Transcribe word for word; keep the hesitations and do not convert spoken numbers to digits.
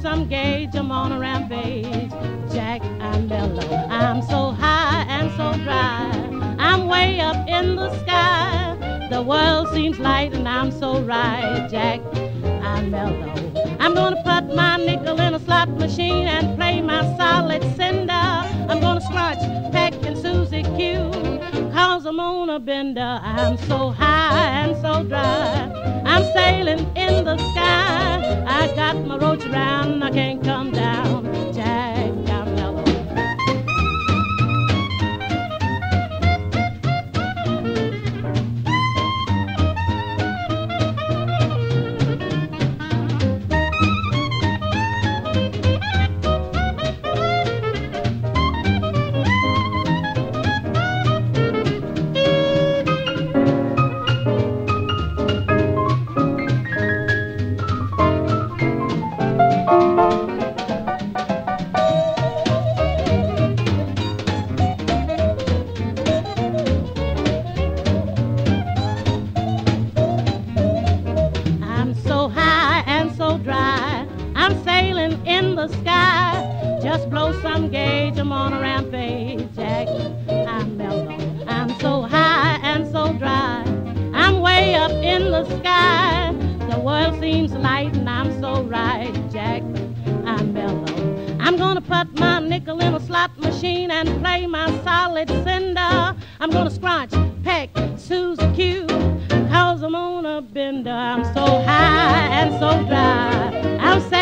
some gauge, I'm on a rampage. Jack, I'm mellow, I'm so high and so dry. I'm way up in the sky. The world seems light and I'm so right. Jack, I'm mellow. I'm gonna put my nickel in a slot machine and play my solid cinder. I'm gonna scratch Peck and Susie Q, cause I'm on a bender. I'm so high and so dry. I'm sailing in the sky. I got my roach around, I can't come down. Jack, I'm mellow. I'm sailing in the sky. Just blow some gauge, I'm on a rampage. Jack, I'm mellow. I'm so high and so dry. I'm way up in the sky. The world seems light and I'm so right. Jack, I'm mellow. I'm gonna put my nickel in a slot machine and play my solid cinder. I'm gonna scratch, peck, Susie Q, cause I'm on a bender. I'm so high and so dry. I'm